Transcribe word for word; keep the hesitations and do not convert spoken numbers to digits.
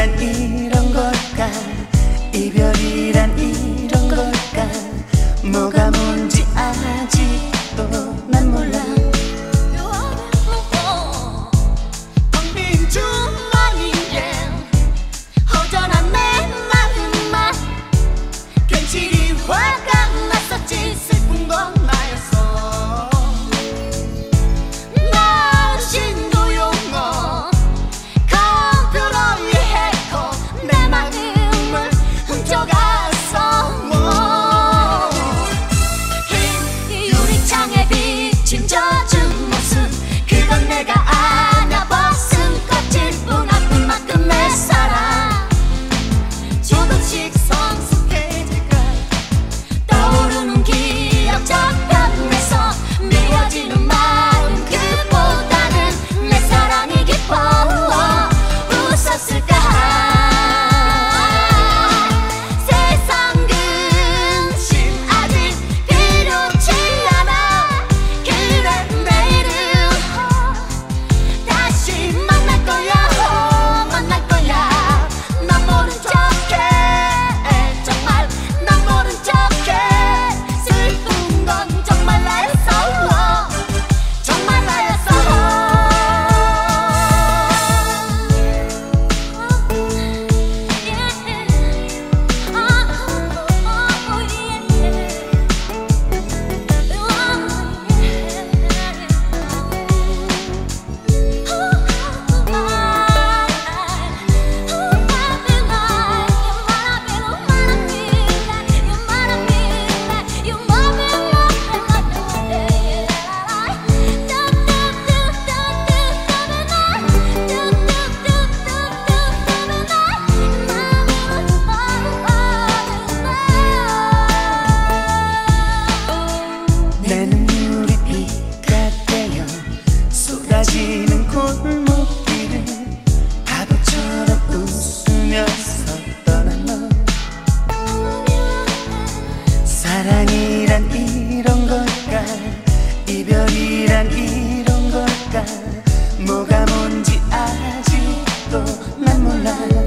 사랑이란 이런 걸까, 이별이란 이런 걸까. 뭐가 뭔지 아직도 난 몰라. 텅빈 주머니에 허전한 내 마음만 괜시리 화가 났었지. 슬픈 건 나였어. 나 신도용어 컴퓨터에 해커 내 마음을 훔쳐갔어. 흰 유리창에 비친 젖은 모습, 그건 내가 아냐 벗은 껍질뿐. 아픈 만큼 내 사랑 조금씩 성숙해질까. 떠오르는 기억 저편에서 미워지는 마음, 그보다는 내 사랑이 깊어 웃었을까. 세상 근심 아직 필요치 않아. 그래 내일은 다시 만날 거야. 만날 거야. 난 모른 척해. 정말 난 모른 척해. 슬픈 건 정말 나였어. 정말 나였어. 내 눈물이 비가 되어 쏟아지는 골목길을 바보처럼 웃으면서 떠난 너. 사랑이란 이런 걸까, 이별이란 이런 걸까. 뭐가 뭔지 아직도 난 몰라.